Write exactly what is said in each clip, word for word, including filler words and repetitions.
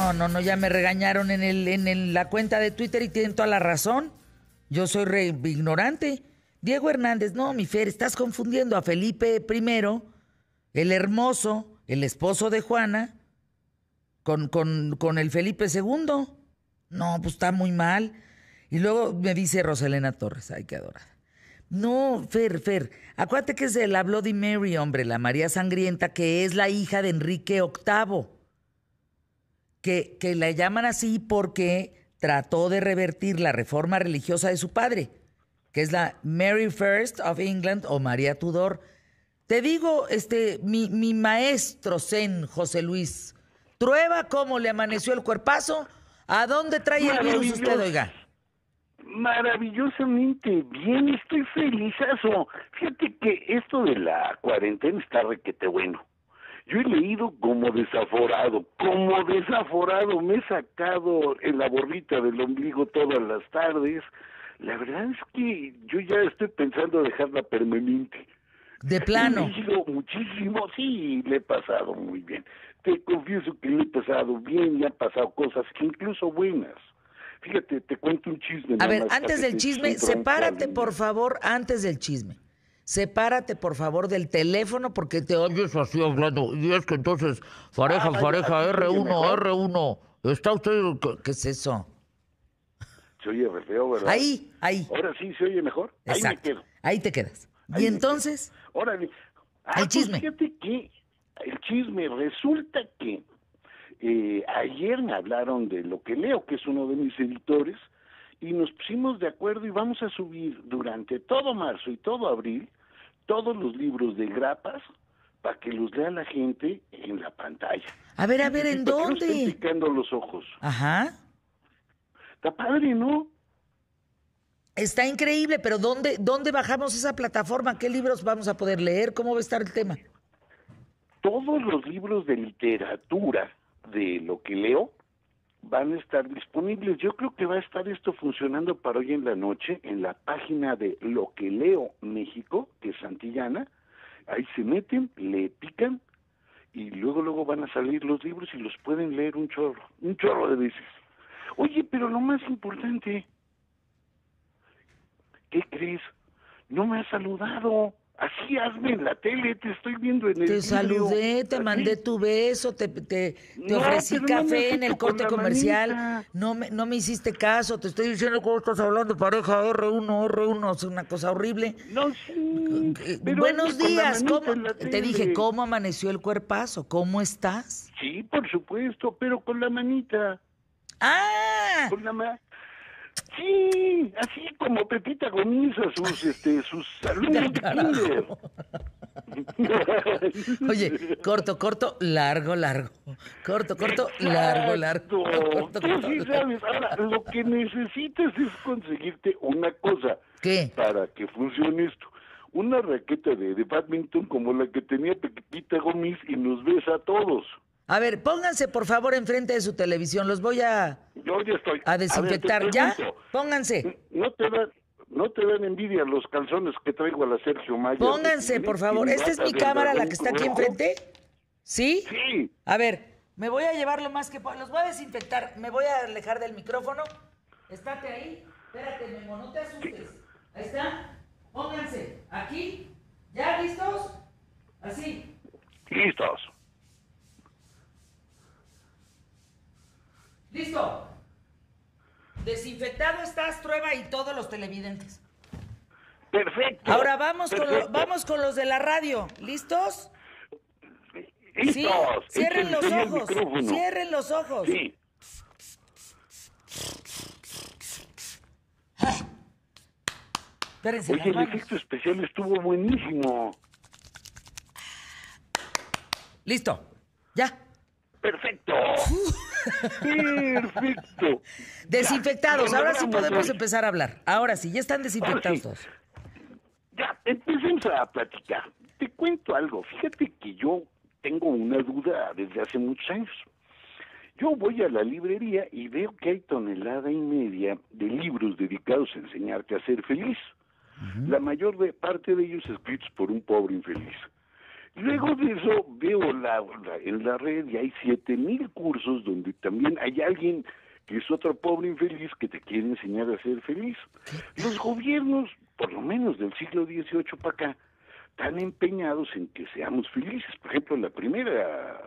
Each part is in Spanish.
No, no, no, ya me regañaron en, el, en el, la cuenta de Twitter y tienen toda la razón. Yo soy re ignorante. Diego Hernández, no, mi Fer, estás confundiendo a Felipe primero, el hermoso, el esposo de Juana, con, con, con el Felipe segundo. No, pues está muy mal. Y luego me dice Roselena Torres, ay, qué adorada. No, Fer, Fer, acuérdate que es de la Bloody Mary, hombre, la María Sangrienta, que es la hija de Enrique octavo. Que, que la llaman así porque trató de revertir la reforma religiosa de su padre, que es la Mary First of England o María Tudor. Te digo, este, mi, mi maestro zen, José Luis, ¿Trueba cómo le amaneció el cuerpazo? ¿A dónde trae el virus usted, oiga? Maravillosamente bien, estoy felizazo. Fíjate que esto de la cuarentena está requete bueno. Yo he leído como desaforado, como desaforado, me he sacado en la borrita del ombligo todas las tardes. La verdad es que yo ya estoy pensando dejarla permanente. De plano. He leído muchísimo, sí, le he pasado muy bien. Te confieso que le he pasado bien y han pasado cosas incluso buenas. Fíjate, te cuento un chisme. A ver, antes del chisme, sepárate por favor, antes del chisme. Sepárate, por favor, del teléfono porque te oyes así hablando. Y es que entonces, pareja, ah, pareja, R uno, R uno. ¿Está usted? ¿Qué, qué es eso? Se oye re feo, ¿verdad? Ahí, ahí. Ahora sí se oye mejor. Exacto. Ahí me quedo. Ahí te quedas. Ahí y entonces, órale. Ah, el chisme. Pues fíjate que el chisme resulta que eh, ayer me hablaron de Lo que Leo, que es uno de mis editores, y nos pusimos de acuerdo y vamos a subir durante todo marzo y todo abril todos los libros de grapas para que los lea la gente en la pantalla. A ver, a ver, ¿en dónde? Me están picando los ojos. Ajá. Está padre, ¿no? Está increíble, pero ¿dónde, ¿dónde bajamos esa plataforma? ¿Qué libros vamos a poder leer? ¿Cómo va a estar el tema? Todos los libros de literatura de Lo que Leo van a estar disponibles. Yo creo que va a estar esto funcionando para hoy en la noche en la página de Lo que Leo México, que es Santillana. Ahí se meten, le pican y luego luego van a salir los libros y los pueden leer un chorro, un chorro de veces. Oye, pero lo más importante, ¿qué crees? No me has saludado. Así hazme en la tele, te estoy viendo en el Te video. saludé, te Así. mandé tu beso, te, te, te No, ofrecí pero no me café has en el hecho con corte la comercial. manita. No me, no me hiciste caso, te estoy diciendo cómo estás hablando, pareja, R uno, R uno, es una cosa horrible. No, sí. Pero Buenos hazme con la días, manita ¿cómo? en la Te tele. dije, ¿cómo amaneció el cuerpazo? ¿Cómo estás? Sí, por supuesto, pero con la manita. ¡Ah! Con la ma... Sí, así como Pepita Gómez a sus, este, sus alumnos de kinder. Oye, corto, corto, largo, largo. Corto, corto, largo, largo. Corto, Tú corto, sí largo. sabes. Ahora, lo que necesitas es conseguirte una cosa. ¿Qué? Para que funcione esto. Una raqueta de, de badminton como la que tenía Pepita Gómez y nos besa a todos. A ver, pónganse por favor enfrente de su televisión. Los voy a, Yo ya estoy. a desinfectar. A ver, te ¿Ya? pregunto, Pónganse. ¿No te dan, no te dan envidia los calzones que traigo a la Sergio Mayer? Pónganse, por favor. ¿Esta es mi cámara, la que está aquí enfrente? ¿Sí? Sí. A ver, me voy a llevar lo más que pueda. Los voy a desinfectar. Me voy a alejar del micrófono. Estate ahí. Espérate, Memo, no te asustes. Ahí está. Pónganse. Aquí. ¿Ya listos? Así. Listos. ¡Listo! Desinfectado estás, Trueba, y todos los televidentes. Perfecto. Ahora vamos con, perfecto. lo, vamos con los de la radio. ¿Listos? Listos. Sí. Cierren los Échenle el ojos. micrófono. Cierren los ojos. Sí. Espérense, Oye, las el manos. efecto especial estuvo buenísimo. Listo. Ya. Perfecto. Perfecto. Desinfectados. Ya, Ahora sí logramos podemos hoy. empezar a hablar. Ahora sí, ya están desinfectados Ahora sí. todos. Ya, empecemos a platicar. Te cuento algo. Fíjate que yo tengo una duda desde hace muchos años. Yo voy a la librería y veo que hay tonelada y media de libros dedicados a enseñarte a ser feliz. Uh-huh. La mayor de, parte de ellos escritos por un pobre infeliz. Luego de eso veo la, la, en la red y hay siete mil cursos donde también hay alguien que es otro pobre infeliz que te quiere enseñar a ser feliz. Los gobiernos, por lo menos del siglo dieciocho para acá, están empeñados en que seamos felices. Por ejemplo, la primera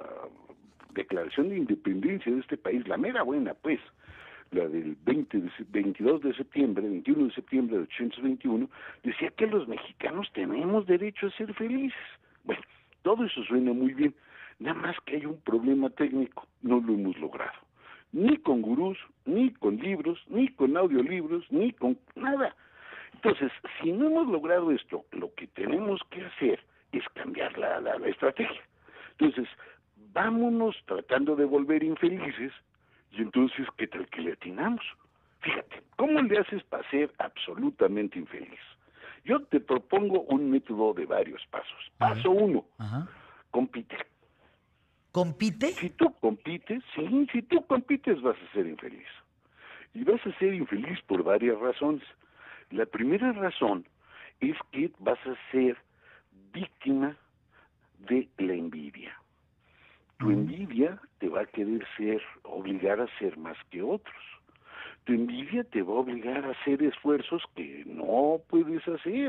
declaración de independencia de este país, la mera buena, pues, la del veinte de, veintidós de septiembre, veintiuno de septiembre de ochocientos veintiuno, decía que los mexicanos tenemos derecho a ser felices. Bueno, todo eso suena muy bien, nada más que hay un problema técnico, no lo hemos logrado. Ni con gurús, ni con libros, ni con audiolibros, ni con nada. Entonces, si no hemos logrado esto, lo que tenemos que hacer es cambiar la, la, la estrategia. Entonces, vámonos tratando de volver infelices, y entonces, ¿qué tal que le atinamos? Fíjate, ¿cómo le haces para ser absolutamente infeliz? Yo te propongo un método de varios pasos. Paso uno, Ajá. compite. ¿Compite? Si tú compites, sí, si tú compites vas a ser infeliz. Y vas a ser infeliz por varias razones. La primera razón es que vas a ser víctima de la envidia. Tu envidia te va a querer ser, obligar a ser más que otros. Tu envidia te va a obligar a hacer esfuerzos que no puedes hacer.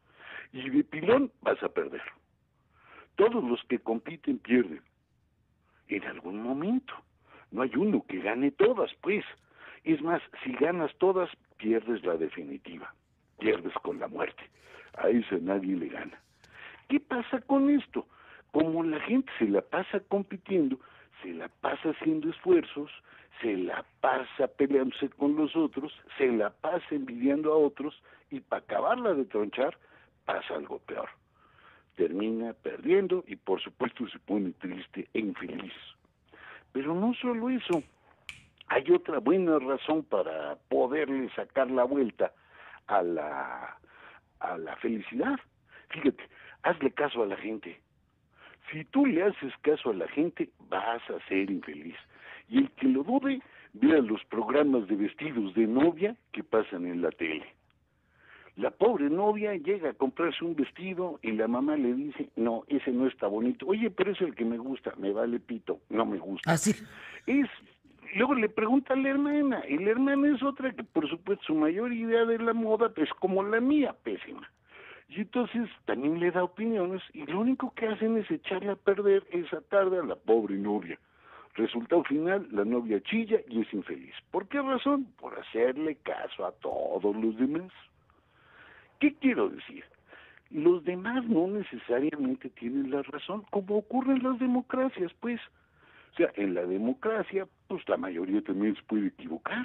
Y de pilón vas a perder. Todos los que compiten pierden. En algún momento. No hay uno que gane todas, pues. Es más, si ganas todas, pierdes la definitiva. Pierdes con la muerte. A esa nadie le gana. ¿Qué pasa con esto? Como la gente se la pasa compitiendo, se la pasa haciendo esfuerzos, se la pasa peleándose con los otros, se la pasa envidiando a otros, y para acabarla de tronchar, pasa algo peor. Termina perdiendo y por supuesto se pone triste e infeliz. Pero no solo eso, hay otra buena razón para poderle sacar la vuelta a la, a la felicidad. Fíjate, hazle caso a la gente. Si tú le haces caso a la gente, vas a ser infeliz. Y el que lo dude, vea los programas de vestidos de novia que pasan en la tele. La pobre novia llega a comprarse un vestido y la mamá le dice, no, ese no está bonito. Oye, pero es el que me gusta. Me vale pito, no me gusta. Así. Es, luego le pregunta a la hermana, y la hermana es otra que, por supuesto, su mayor idea de la moda es como la mía, pésima. Y entonces también le da opiniones y lo único que hacen es echarle a perder esa tarde a la pobre novia. Resultado final, la novia chilla y es infeliz. ¿Por qué razón? Por hacerle caso a todos los demás. ¿Qué quiero decir? Los demás no necesariamente tienen la razón, como ocurre en las democracias, pues. O sea, en la democracia, pues la mayoría también se puede equivocar.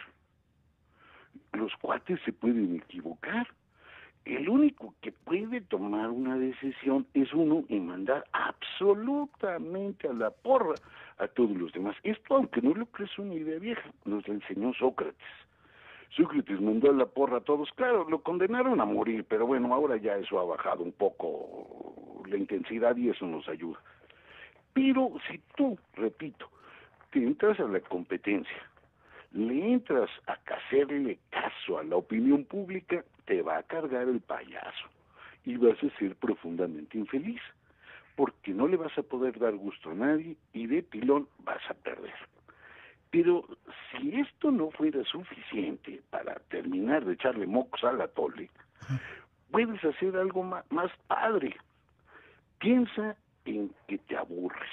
Los cuates se pueden equivocar. El único que puede tomar una decisión es uno y mandar absolutamente a la porra a todos los demás. Esto, aunque no lo crees, una idea vieja, nos la enseñó Sócrates. Sócrates mandó a la porra a todos, claro, lo condenaron a morir, pero bueno, ahora ya eso ha bajado un poco la intensidad y eso nos ayuda. Pero si tú, repito, te entras a la competencia, le entras a hacerle caso a la opinión pública, te va a cargar el payaso y vas a ser profundamente infeliz, porque no le vas a poder dar gusto a nadie y de pilón vas a perder. Pero si esto no fuera suficiente para terminar de echarle mocos al atole, puedes hacer algo más, más padre. Piensa en que te aburres.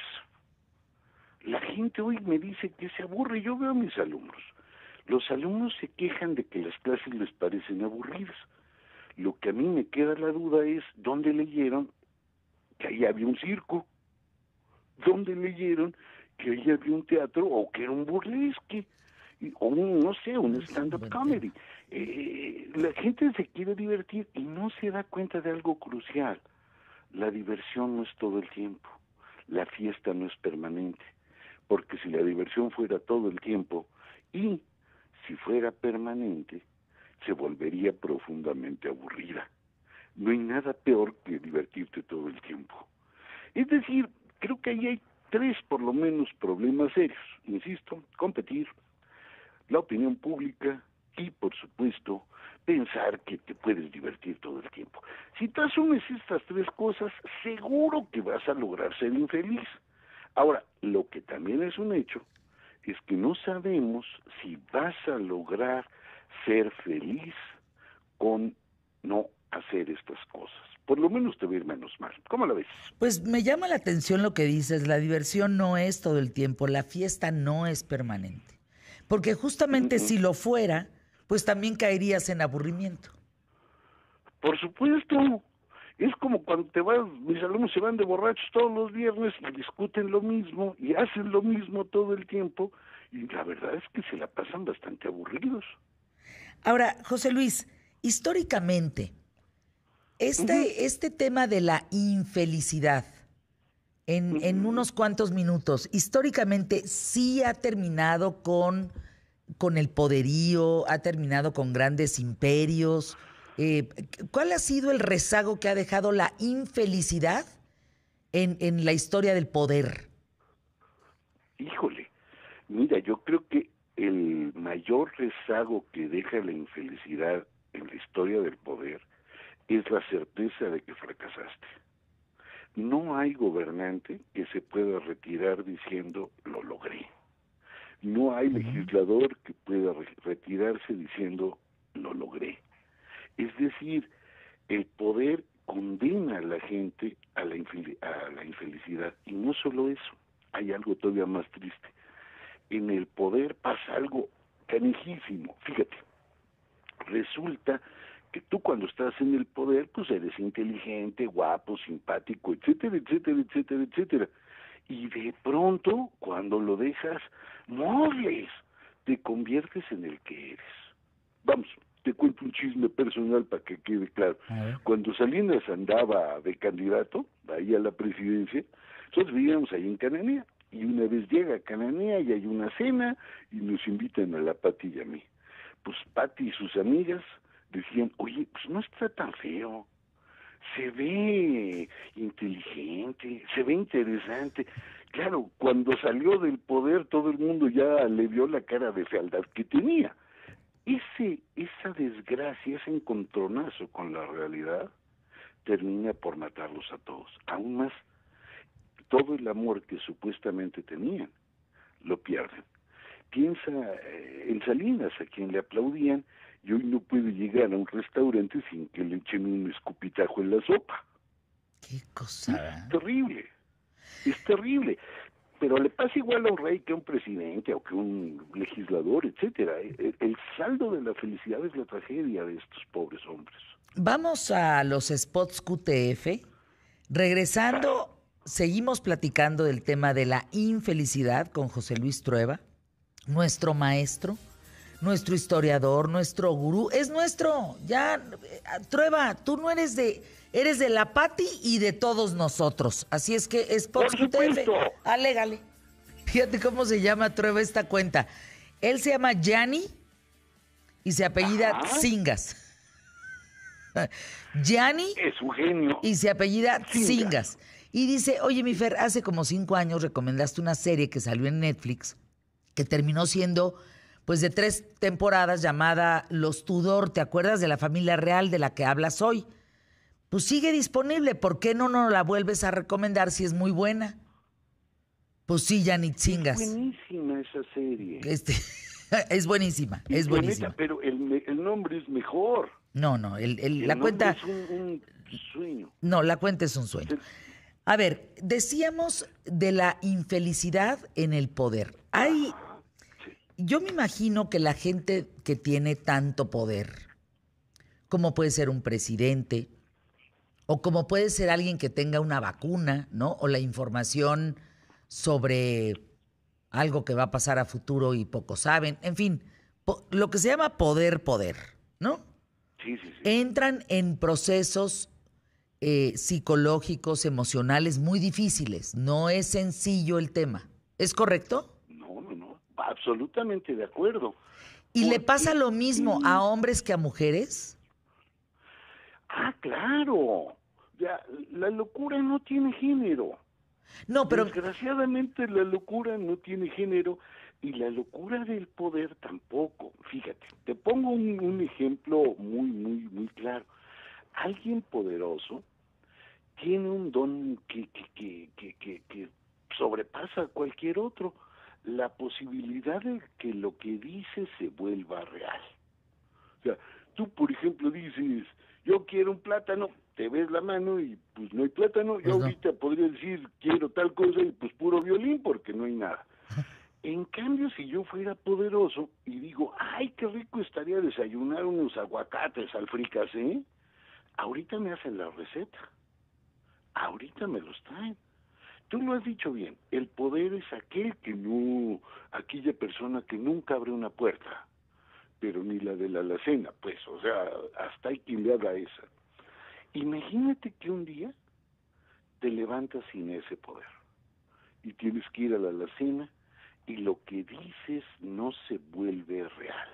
La gente hoy me dice que se aburre. Yo veo a mis alumnos. Los alumnos se quejan de que las clases les parecen aburridas. Lo que a mí me queda la duda es dónde leyeron que ahí había un circo, dónde leyeron que ahí había un teatro o que era un burlesque, o un, no sé, un stand-up comedy. Eh, la gente se quiere divertir y no se da cuenta de algo crucial. La diversión no es todo el tiempo, la fiesta no es permanente, porque si la diversión fuera todo el tiempo y si fuera permanente, se volvería profundamente aburrida. No hay nada peor que divertirte todo el tiempo. Es decir, creo que ahí hay tres por lo menos problemas serios. Insisto, competir, la opinión pública y, por supuesto, pensar que te puedes divertir todo el tiempo. Si tú asumes estas tres cosas, seguro que vas a lograr ser infeliz. Ahora, lo que también es un hecho es que no sabemos si vas a lograr ser feliz con no hacer estas cosas. Por lo menos te va a ir menos mal. ¿Cómo la ves? Pues me llama la atención lo que dices, la diversión no es todo el tiempo, la fiesta no es permanente. Porque justamente Mm-mm. si lo fuera, pues también caerías en aburrimiento. Por supuesto. Es como cuando te vas, mis alumnos se van de borrachos todos los viernes y discuten lo mismo y hacen lo mismo todo el tiempo y la verdad es que se la pasan bastante aburridos. Ahora, José Luis, históricamente, este, Uh-huh. este tema de la infelicidad, en, Uh-huh. en unos cuantos minutos, históricamente sí ha terminado con, con el poderío, ha terminado con grandes imperios. Eh, ¿Cuál ha sido el rezago que ha dejado la infelicidad en, en la historia del poder? Híjole, mira, yo creo que el mayor rezago que deja la infelicidad en la historia del poder es la certeza de que fracasaste. No hay gobernante que se pueda retirar diciendo, lo logré. No hay legislador que pueda re- retirarse diciendo, lo logré. Es decir, el poder condena a la gente a la, infel- a la infelicidad. Y no solo eso, hay algo todavía más triste. En el poder pasa algo canijísimo. Fíjate, resulta que tú cuando estás en el poder, pues eres inteligente, guapo, simpático, etcétera, etcétera, etcétera, etcétera. Y de pronto, cuando lo dejas, moles, te conviertes en el que eres. Vamos, te cuento un chisme personal para que quede claro. Cuando Salinas andaba de candidato, ahí a la presidencia, nosotros vivíamos ahí en Cananea, y una vez llega a Cananea y hay una cena, y nos invitan a la Pati y a mí. Pues Pati y sus amigas decían, oye, pues no está tan feo, se ve inteligente, se ve interesante. Claro, cuando salió del poder todo el mundo ya le vio la cara de fealdad que tenía. Ese, esa desgracia, ese encontronazo con la realidad, termina por matarlos a todos. Aún más, todo el amor que supuestamente tenían, lo pierden. Piensa eh, en Salinas, a quien le aplaudían, y hoy no puede llegar a un restaurante sin que le echen un escupitajo en la sopa. Qué cosa. Es terrible, es terrible. Pero le pasa igual a un rey que a un presidente o que a un legislador, etcétera. El, el saldo de la felicidad es la tragedia de estos pobres hombres. Vamos a los spots Q T F. Regresando, seguimos platicando del tema de la infelicidad con José Luis Trueba, nuestro maestro, nuestro historiador, nuestro gurú. Es nuestro. Ya, Trueba, tú no eres de... Eres de la Pati y de todos nosotros. Así es que Spots Q T F, alégale. Fíjate cómo se llama, Trueba, esta cuenta. Él se llama Gianni y se apellida Tzingas. Gianni es un genio. Y se apellida Tzingas. Y dice, oye, mi Fer, hace como cinco años recomendaste una serie que salió en Netflix que terminó siendo, pues, de tres temporadas llamada Los Tudor. ¿Te acuerdas de la familia real de la que hablas hoy? Pues sigue disponible, ¿por qué no nos la vuelves a recomendar si es muy buena? Pues sí, Gianni Tzingas. Es buenísima esa serie. Este, es buenísima, es buenísima. Neta, pero el, el nombre es mejor. No, no, el, el, el la cuenta... es un, un sueño. No, la cuenta es un sueño. A ver, decíamos de la infelicidad en el poder. Hay... Yo me imagino que la gente que tiene tanto poder, como puede ser un presidente, o como puede ser alguien que tenga una vacuna, ¿no? O la información sobre algo que va a pasar a futuro y pocos saben. En fin, po- lo que se llama poder, poder, ¿no? Sí, sí, sí. Entran en procesos eh, psicológicos, emocionales muy difíciles. No es sencillo el tema. ¿Es correcto? No, no, no. Absolutamente de acuerdo. ¿Y le Porque pasa lo mismo sí. a hombres que a mujeres? Ah, claro. Ya, la locura no tiene género. No, pero... Desgraciadamente la locura no tiene género, Y la locura del poder tampoco. Fíjate, te pongo un, un ejemplo muy, muy, muy claro. Alguien poderoso tiene un don que, que, que, que, que, que sobrepasa a cualquier otro, la posibilidad de que lo que dice se vuelva real. O sea, tú, por ejemplo, dices, yo quiero un plátano, te ves la mano y pues no hay plátano. Pues Yo no. ahorita podría decir, quiero tal cosa y pues puro violín porque no hay nada. En cambio, si yo fuera poderoso y digo, ay, qué rico estaría desayunar unos aguacates al fricasé, ahorita me hacen la receta, ahorita me los traen. Tú lo has dicho bien, el poder es aquel que no, aquella persona que nunca abre una puerta, pero ni la de la alacena, pues, o sea, hasta hay quien le haga esa. Imagínate que un día te levantas sin ese poder y tienes que ir a la alacena y lo que dices no se vuelve real.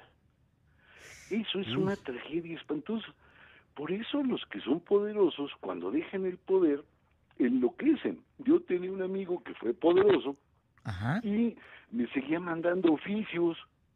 Eso es Uy. una tragedia espantosa. Por eso los que son poderosos, cuando dejan el poder, enloquecen. Yo tenía un amigo que fue poderoso Ajá. y me seguía mandando oficios.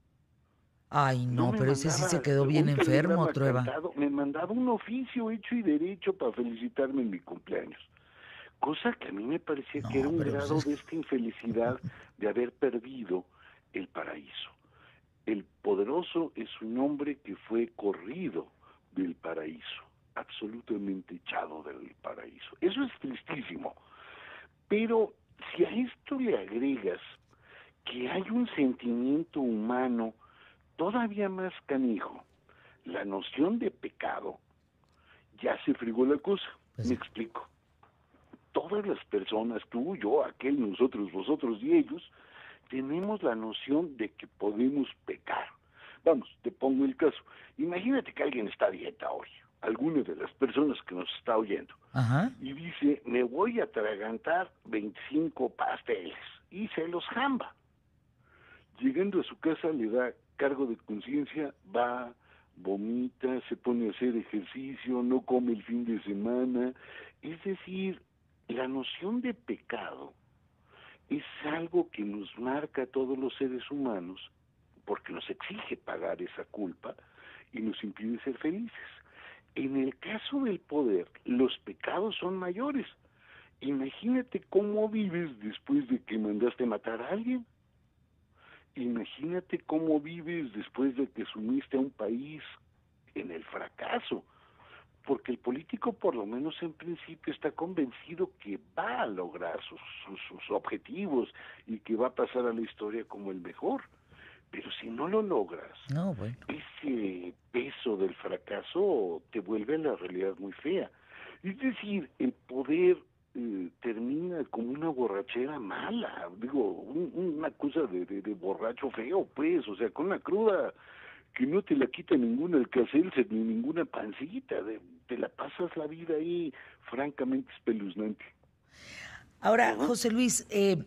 Ay, No no, me pero ese sí se mandaba quedó bien un enfermo, telegrama Trueba. cantado, me mandaba un oficio hecho y derecho para felicitarme en mi cumpleaños. Cosa que a mí me parecía que era No, un pero pues grado es... de esta infelicidad de haber perdido el paraíso. El poderoso es un hombre que fue corrido del paraíso, absolutamente echado del paraíso. Eso es tristísimo. Pero si a esto le agregas que hay un sentimiento humano todavía más canijo, la noción de pecado, ya se fregó la cosa. Pues Me sí. explico. Todas las personas, tú, yo, aquel, nosotros, vosotros y ellos, tenemos la noción de que podemos pecar. Vamos, te pongo el caso. Imagínate que alguien está a dieta hoy, alguna de las personas que nos está oyendo, Ajá. y dice, me voy a atragantar veinticinco pasteles, y se los jamba. Llegando a su casa le da cargo de conciencia, va, vomita, se pone a hacer ejercicio, no come el fin de semana. Es decir, la noción de pecado es algo que nos marca a todos los seres humanos porque nos exige pagar esa culpa y nos impide ser felices. En el caso del poder, los pecados son mayores. Imagínate cómo vives después de que mandaste matar a alguien. Imagínate cómo vives después de que sumiste a un país en el fracaso. Porque el político, por lo menos en principio, está convencido que va a lograr sus, sus, sus objetivos y que va a pasar a la historia como el mejor. Pero si no lo logras, No, bueno. ese peso del fracaso te vuelve a la realidad muy fea. Es decir, el poder eh, termina como una borrachera mala, digo, un, una cosa de, de, de borracho feo, pues, o sea, con una cruda que no te la quita ninguna Alka-Seltzer ni ninguna pancita, de, te la pasas la vida ahí francamente espeluznante. Ahora, Ajá. José Luis, eh,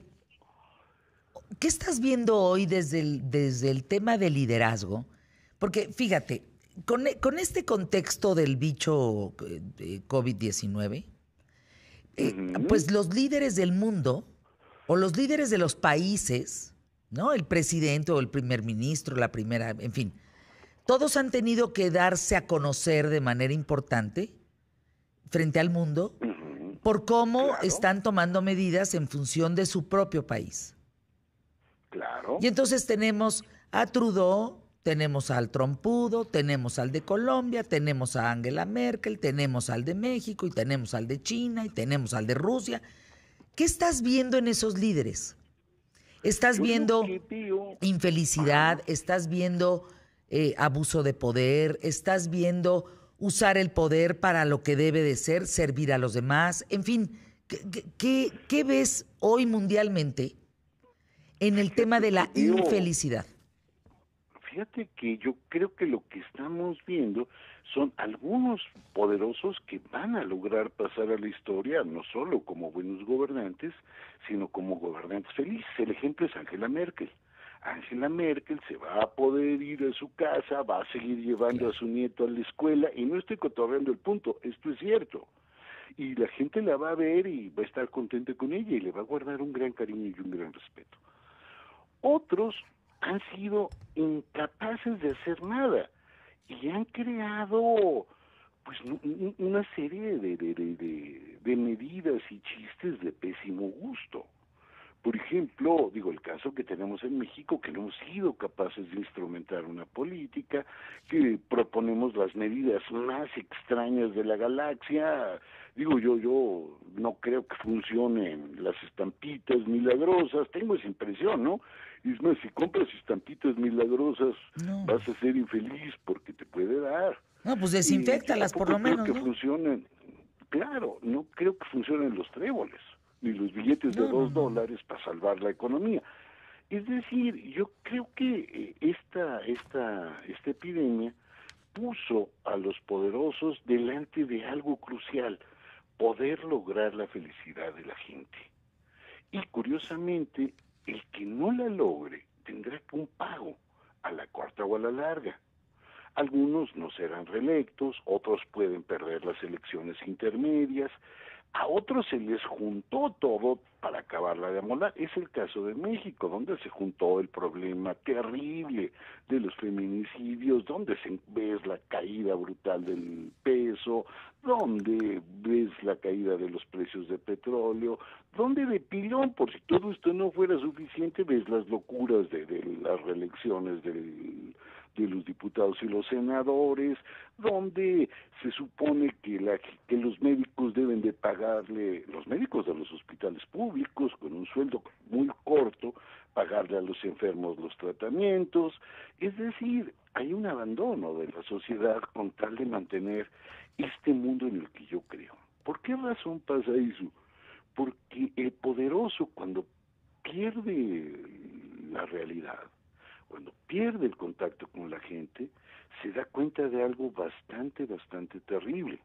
¿qué estás viendo hoy desde el, desde el tema de liderazgo? Porque fíjate, con, e- con este contexto del bicho eh, de COVID diecinueve, eh, Uh-huh. pues los líderes del mundo o los líderes de los países, ¿no? El presidente o el primer ministro, la primera, en fin, todos han tenido que darse a conocer de manera importante frente al mundo Uh-huh. por cómo Claro, están tomando medidas en función de su propio país. claro. Y entonces tenemos a Trudeau, tenemos al Trompudo, tenemos al de Colombia, tenemos a Angela Merkel, tenemos al de México y tenemos al de China y tenemos al de Rusia. ¿Qué estás viendo en esos líderes? ¿Estás Yo lo viendo que veo, infelicidad? ajá, ¿Estás viendo eh, abuso de poder? ¿Estás viendo usar el poder para lo que debe de ser, servir a los demás? En fin, ¿qué, qué, qué ves hoy mundialmente en el tema fíjate de que la veo, infelicidad? fíjate que yo creo que lo que estamos viendo son algunos poderosos que van a lograr pasar a la historia, no solo como buenos gobernantes, sino como gobernantes felices. El ejemplo es Angela Merkel. Angela Merkel se va a poder ir a su casa, va a seguir llevando a Claro. su nieto a la escuela, y no estoy cotorreando el punto, esto es cierto. Y la gente la va a ver y va a estar contenta con ella y le va a guardar un gran cariño y un gran respeto. Otros han sido incapaces de hacer nada y han creado pues una serie de, de, de, de, de medidas y chistes de pésimo gusto. Por ejemplo, digo, el caso que tenemos en México, que no hemos sido capaces de instrumentar una política, que proponemos las medidas más extrañas de la galaxia. Digo, yo yo no creo que funcionen las estampitas milagrosas, tengo esa impresión, ¿no? Y es más, si compras estampitas milagrosas, no. vas a ser infeliz porque te puede dar. No, pues desinféctalas por lo menos, creo que ¿no? funcionen, claro, no creo que funcionen los tréboles ni los billetes de no, dos no, no. dólares para salvar la economía. Es decir, yo creo que esta, esta, esta epidemia puso a los poderosos delante de algo crucial, poder lograr la felicidad de la gente. Y curiosamente, el que no la logre tendrá que un pago, a la corta o a la larga. Algunos no serán reelectos, otros pueden perder las elecciones intermedias, a otros se les juntó todo para acabarla de amolar. Es el caso de México, donde se juntó el problema terrible de los feminicidios, donde se ves la caída brutal del peso, donde ves la caída de los precios de petróleo, donde de pilón, por si todo esto no fuera suficiente, ves las locuras de, de las reelecciones del... de los diputados y los senadores, donde se supone que, la, que los médicos deben de pagarle, los médicos de los hospitales públicos, con un sueldo muy corto, pagarle a los enfermos los tratamientos. Es decir, hay un abandono de la sociedad con tal de mantener este mundo en el que yo creo. ¿Por qué razón pasa eso? Porque el poderoso, cuando pierde la realidad, cuando pierde el contacto con la gente, se da cuenta de algo bastante, bastante terrible.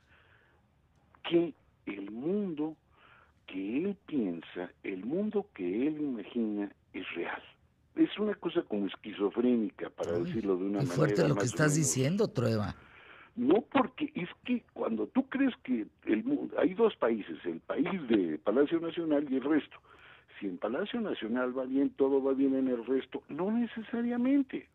Que el mundo que él piensa, el mundo que él imagina, es real. Es una cosa como esquizofrénica, para Uy, decirlo de una qué manera. Fuerte lo que estás diciendo, Trueba. No, porque es que cuando tú crees que el mundo, hay dos países, el país de Palacio Nacional y el resto. Si en Palacio Nacional va bien, todo va bien en el resto, no necesariamente.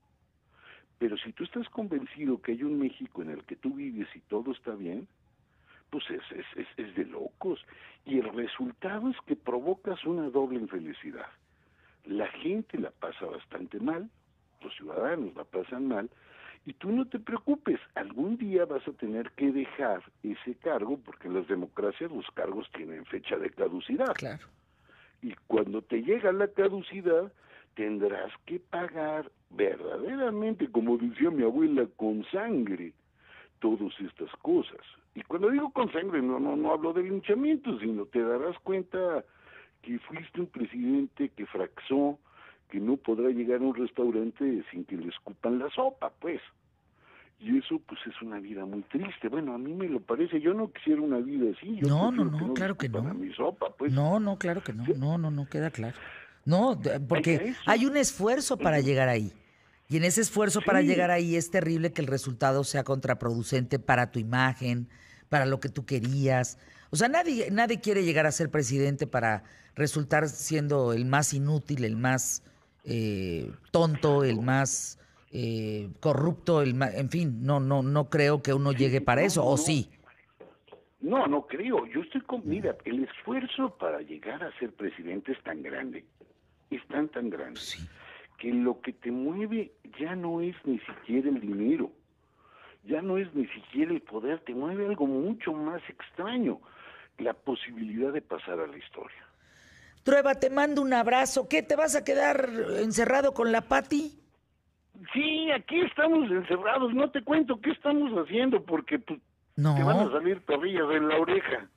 Pero si tú estás convencido que hay un México en el que tú vives y todo está bien, pues es, es, es, es de locos. Y el resultado es que provocas una doble infelicidad. La gente la pasa bastante mal, los ciudadanos la pasan mal, y tú no te preocupes, algún día vas a tener que dejar ese cargo, porque en las democracias los cargos tienen fecha de caducidad. Claro. Y cuando te llega la caducidad, tendrás que pagar verdaderamente, como decía mi abuela, con sangre, todas estas cosas. Y cuando digo con sangre, no, no, no hablo de linchamiento, sino te darás cuenta que fuiste un presidente que fracasó, que no podrá llegar a un restaurante sin que le escupan la sopa, pues. Y eso, pues, es una vida muy triste. Bueno, a mí me lo parece. Yo no quisiera una vida así. Yo no, no, no, que no claro que no. Mi sopa, pues. No, no, claro que no. ¿Sí? No, no, no, queda claro. No, porque hay un esfuerzo para llegar ahí. Y en ese esfuerzo sí. para llegar ahí es terrible que el resultado sea contraproducente para tu imagen, para lo que tú querías. O sea, nadie, nadie quiere llegar a ser presidente para resultar siendo el más inútil, el más eh, tonto, el más... Eh, corrupto, el en fin, no no no creo que uno llegue para no, eso, no, ¿o no. sí? No, no creo. Yo estoy con... Mira, el esfuerzo para llegar a ser presidente es tan grande, es tan, tan grande, sí. que lo que te mueve ya no es ni siquiera el dinero, ya no es ni siquiera el poder, te mueve algo mucho más extraño, la posibilidad de pasar a la historia. Trueba, te mando un abrazo. ¿Qué, te vas a quedar encerrado con la Pati? Sí, aquí estamos encerrados, no te cuento qué estamos haciendo porque pues, no. te van a salir perrillas en la oreja.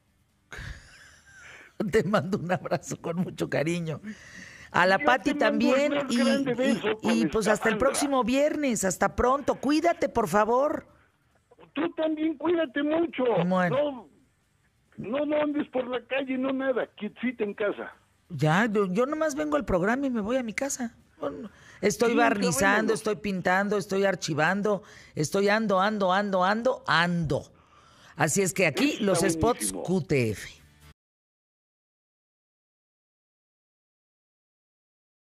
Te mando un abrazo con mucho cariño. A la Yo Pati también y, y, y pues hasta el próximo viernes, hasta pronto, cuídate por favor. Tú también cuídate mucho, bueno. no, no, no andes por la calle, no nada, quietecita en casa. Ya, yo, yo nomás vengo al programa y me voy a mi casa. Estoy sí, barnizando, estoy pintando, estoy archivando, estoy ando, ando, ando, ando, ando. Así es que aquí los spots Q T F.